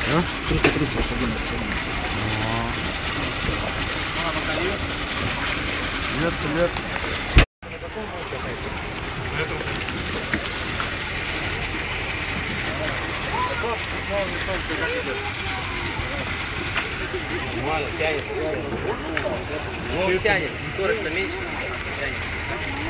А? 300 лошадиных сил. Привет, привет. Нормально, тянет. Ну, тянет. Скорость-то меньше. Тянет.